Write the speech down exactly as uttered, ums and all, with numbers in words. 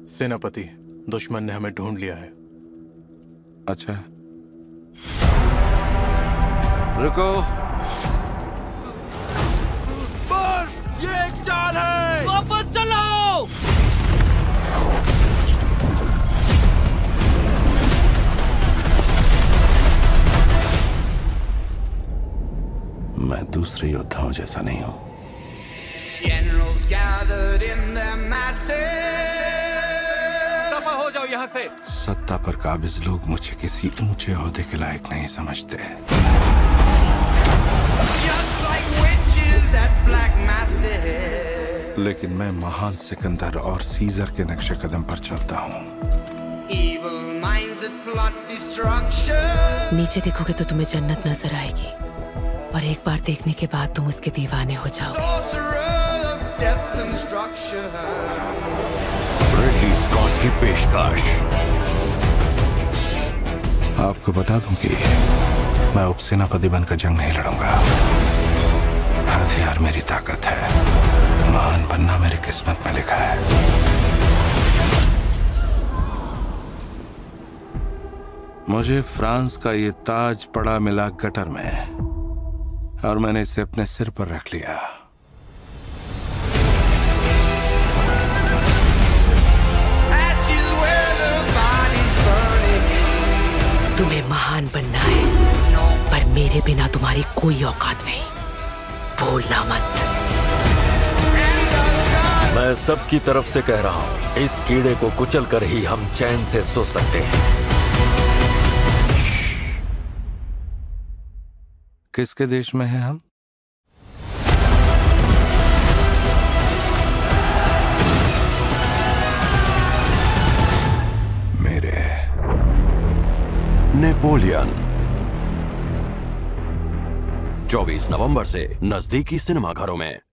सेनापति, दुश्मन ने हमें ढूंढ लिया है। अच्छा, रुको। पर ये एक चाल है। वापस चलो। मैं दूसरे योद्धाओं जैसा नहीं हूं। Generals gathered in their masses. दफा हो जाओ यहाँ से। सत्ता पर काबिज लोग मुझे किसी ऊंचे ओहदे के लायक नहीं समझते। Just like witches at black masses. लेकिन मैं महान सिकंदर और सीजर के नक्शे कदम पर चलता हूँ। Evil minds that plot destruction. नीचे देखोगे तो तुम्हें जन्नत नजर आएगी, और एक बार देखने के बाद तुम उसके दीवाने हो जाओगे। Sorcerer of death construction. Ridley Scott की पेशकश। आपको बता दूं कि मैं उपसेनापति बनकर जंग नहीं लड़ूंगा। हथियार मेरी ताकत है, महान बनना मेरी किस्मत में लिखा है। मुझे फ्रांस का ये ताज पड़ा मिला गटर में, और मैंने इसे अपने सिर पर रख लिया। Ashes where the body's burning. तुम्हें महान बनना है, पर मेरे बिना तुम्हारी कोई औकात नहीं, भूलना मत। मैं सबकी तरफ से कह रहा हूँ, इस कीड़े को कुचल कर ही हम चैन से सो सकते हैं। किसके देश में हैं हम? मेरे। नेपोलियन चौबीस नवंबर से नजदीकी सिनेमाघरों में।